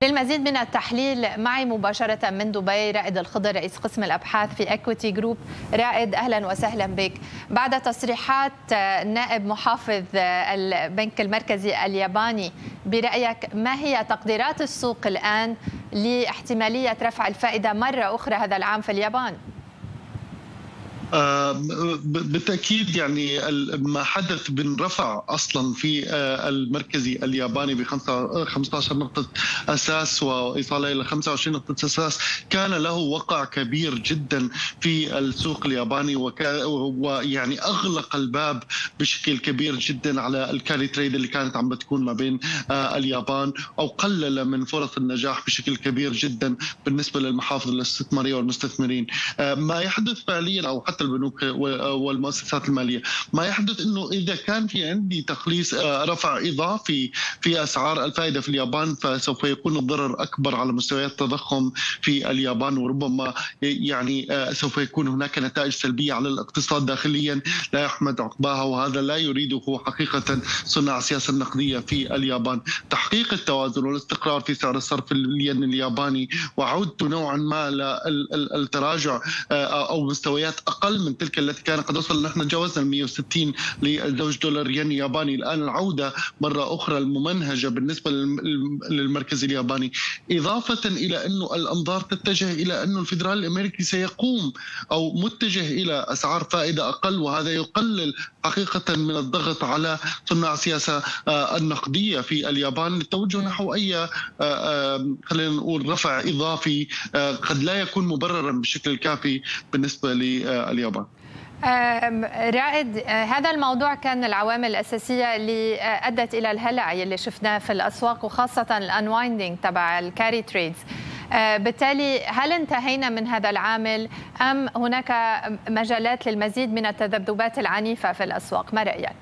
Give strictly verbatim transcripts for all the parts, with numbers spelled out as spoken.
للمزيد من التحليل معي مباشرة من دبي رائد الخضر رئيس قسم الأبحاث في إكويتي جروب. رائد أهلا وسهلا بك. بعد تصريحات نائب محافظ البنك المركزي الياباني، برأيك ما هي تقديرات السوق الآن لاحتمالية رفع الفائدة مرة أخرى هذا العام في اليابان؟ بالتأكيد يعني ما حدث من رفع أصلا في المركزي الياباني ب خمسة عشر نقطة أساس وإيصاله إلى خمسة وعشرين نقطة أساس كان له وقع كبير جدا في السوق الياباني، ويعني أغلق الباب بشكل كبير جدا على الكاري تريد اللي كانت عم بتكون ما بين اليابان، أو قلل من فرص النجاح بشكل كبير جدا بالنسبة للمحافظ الاستثمارية والمستثمرين. ما يحدث فعليا أو حتى البنوك والمؤسسات الماليه، ما يحدث انه اذا كان في عندي تخليص رفع اضافي في اسعار الفائده في اليابان، فسوف يكون الضرر اكبر على مستويات التضخم في اليابان، وربما يعني سوف يكون هناك نتائج سلبيه على الاقتصاد داخليا لا يحمد عقباها، وهذا لا يريده حقيقه صناع السياسه النقديه في اليابان. تحقيق التوازن والاستقرار في سعر الصرف الين الياباني وعودته نوعا ما للتراجع او مستويات اقل من تلك التي كان قد وصل، نحن تجاوزنا ال مئة وستين للزوج دولار ين ياباني، الان العوده مره اخرى الممنهجه بالنسبه للمركز الياباني، اضافه الى انه الانظار تتجه الى انه الفدرالي الامريكي سيقوم او متجه الى اسعار فائده اقل، وهذا يقلل حقيقه من الضغط على صناع السياسه النقديه في اليابان للتوجه نحو اي خلينا نقول رفع اضافي قد لا يكون مبررا بالشكل الكافي بالنسبه لليابان. رائد، هذا الموضوع كان العوامل الأساسية اللي أدت إلى الهلع اللي شفناه في الأسواق، وخاصة الأنوايندينج تبع الكاري تريدز. بالتالي هل انتهينا من هذا العامل أم هناك مجالات للمزيد من التذبذبات العنيفة في الأسواق؟ ما رأيك؟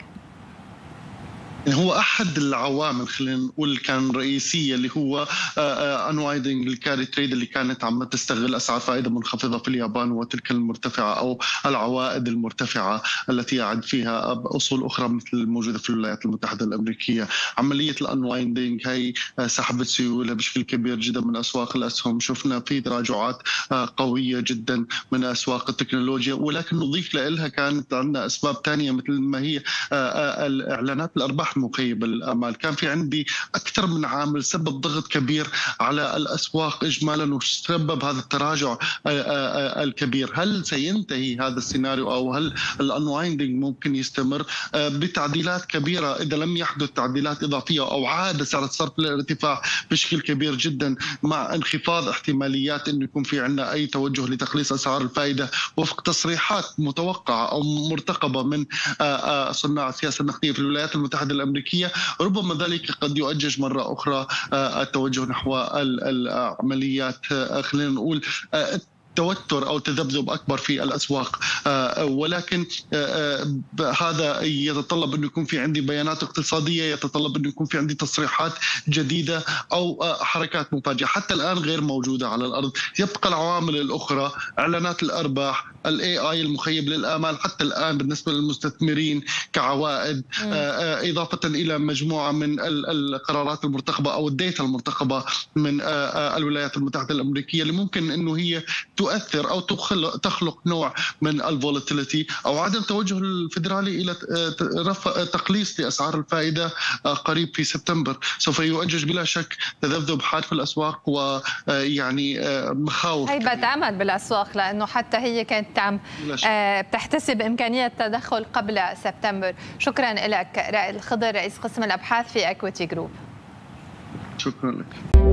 هو احد العوامل خلينا نقول كان رئيسيه اللي هو انوايدنج الكاري تريد اللي كانت عم تستغل اسعار فائده منخفضه في اليابان وتلك المرتفعه او العوائد المرتفعه التي يعد فيها اصول اخرى مثل الموجوده في الولايات المتحده الامريكيه. عمليه الانوايدنج هي سحبت سيوله بشكل كبير جدا من اسواق الاسهم، شفنا في تراجعات قويه جدا من اسواق التكنولوجيا، ولكن نضيف لها كانت عندنا اسباب ثانيه مثل ما هي الاعلانات الارباح مخيبة للآمال. كان في عندي أكثر من عامل سبب ضغط كبير على الأسواق إجمالا وسبب هذا التراجع الكبير. هل سينتهي هذا السيناريو أو هل الأنوايندنج ممكن يستمر بتعديلات كبيرة إذا لم يحدث تعديلات إضافية أو عاد سعر الصرف للارتفاع بشكل كبير جدا مع انخفاض احتماليات أنه يكون في عندنا أي توجه لتقليص أسعار الفائدة وفق تصريحات متوقعة أو مرتقبة من صناع السياسة النقدية في الولايات المتحدة الأمريكية، ربما ذلك قد يؤجج مرة أخرى التوجه نحو العمليات خلينا نقول توتر أو تذبذب أكبر في الأسواق. ولكن هذا يتطلب أن يكون في عندي بيانات اقتصادية، يتطلب أن يكون في عندي تصريحات جديدة أو حركات مفاجئة حتى الآن غير موجودة على الأرض. يبقى العوامل الأخرى إعلانات الأرباح، الاي اي المخيب للآمال حتى الآن بالنسبة للمستثمرين كعوائد، إضافة إلى مجموعة من القرارات المرتقبة أو الديتا المرتقبة من الولايات المتحدة الأمريكية اللي ممكن أنه هي تؤثر أو تخلق نوع من الفولاتيليتي أو عدم توجه الفدرالي إلى رفع تقليص لأسعار الفائدة قريب في سبتمبر. سوف يؤجج بلا شك تذبذب حاد في الأسواق ويعني مخاوف هيبة أمل بالأسواق، لأنه حتى هي كانت عم بتحتسب إمكانية التدخل قبل سبتمبر. شكرا لك رائد الخضر رئيس قسم الأبحاث في إكويتي جروب. شكرا لك.